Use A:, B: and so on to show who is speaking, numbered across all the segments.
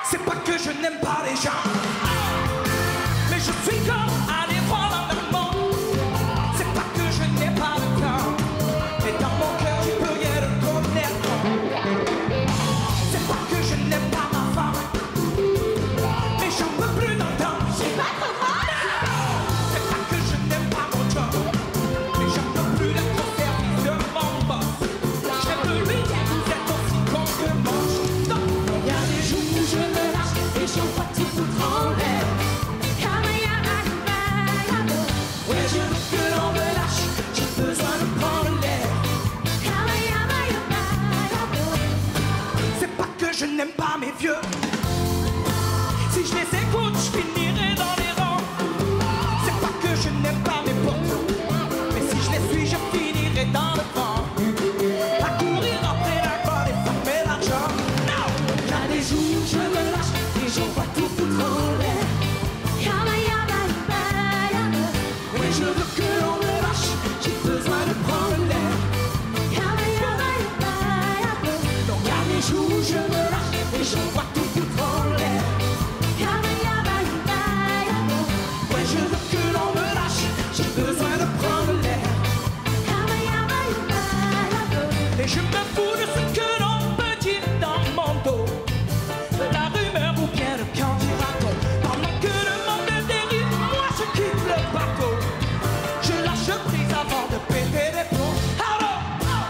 A: C'est pas que je n'aime pas les gens, mais je suis comme un éléphant dans le monde. C'est pas que je n'ai pas le temps, mais dans mon cœur tu peux rien reconnaître. C'est pas que je n'aime pas ma femme, mais j'en peux plus d'entendre.
B: J'ai pas trop mal.
A: C'est pas que je n'aime pas mon job, mais j'en peux plus d'être au service de mon boss. J'aime le lui, vous êtes aussi con que moche. Non,
B: Il y a des jours où je me lâche et j'en vois tout foutre en l'air. Ouais, je veux que l'on me lâche, j'ai besoin de prendre l'air.
A: c'est pas que je n'aime pas mes vieux. Si je les écoute, je finirai dans les rangs. C'est pas que je n'aime pas mes potes, mais si je les suis, je finirai dans le vent. À courir après la gloire et former l'argent. Non!
B: Il y a des jours où je me lâche et j'en vois tout foutre en l'air. Ouais, je veux que l'on me lâche, j'ai besoin de prendre l'air. Donc il y a des jours où je me lâche et j'en vois tout foutre en l'air. Ouais, je veux que l'on me lâche, j'ai besoin de prendre l'air.
A: Et je me fous de ce que l'on peut dire dans mon dos, de la rumeur ou bien le candidato. Pendant que le monde dérive, moi je quitte le bateau. Je lâche prise avant de péter les plombs. Alors,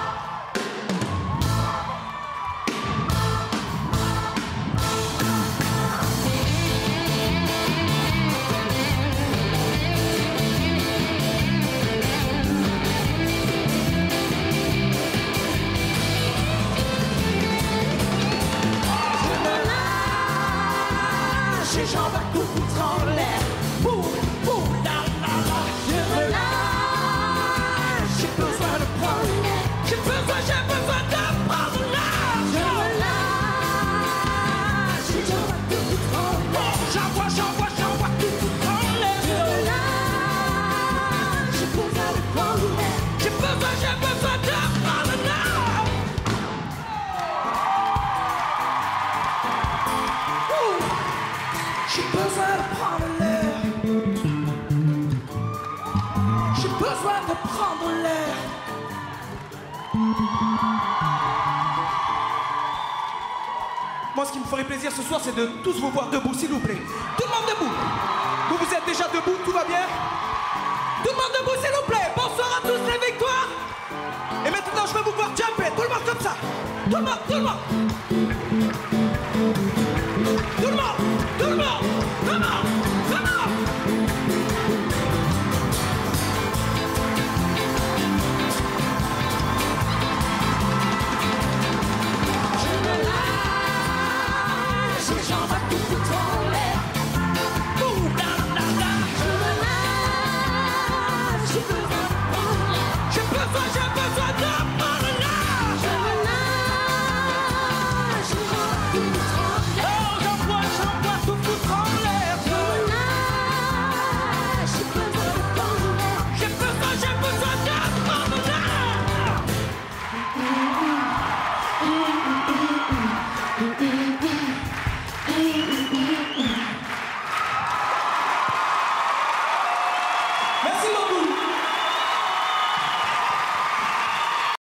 B: Et j'en vois tout foutre en l'air.
A: boum, boum, la, la, la.
B: Je me lâche, j'ai besoin de prendre l'air.
A: J'ai besoin de prendre l'air.
B: Je me lâche, et j'en vois tout foutre en l'air.
A: J'en vois tout foutre en l'air.
B: Je me lâche, j'ai besoin de prendre l'air.
A: J'ai besoin de prendre l'air. Ouh. J'ai besoin de prendre l'air. J'ai besoin de prendre l'air. Moi, ce qui me ferait plaisir ce soir, c'est de tous vous voir debout, s'il vous plaît. Tout le monde debout. Vous êtes déjà debout, tout va bien? Tout le monde debout, s'il vous plaît. Bonsoir à tous, les victoires. Et maintenant, je vais vous voir jumper. Tout le monde comme ça. Tout le monde, tout le monde.